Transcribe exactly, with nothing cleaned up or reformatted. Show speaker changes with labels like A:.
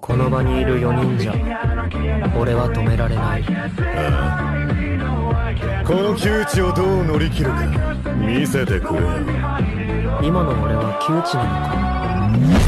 A: この場にいるよにんじゃ俺は止められない。
B: ああ、この窮地をどう乗り切るか見せてくれよ。
A: 今の俺は窮地なのか。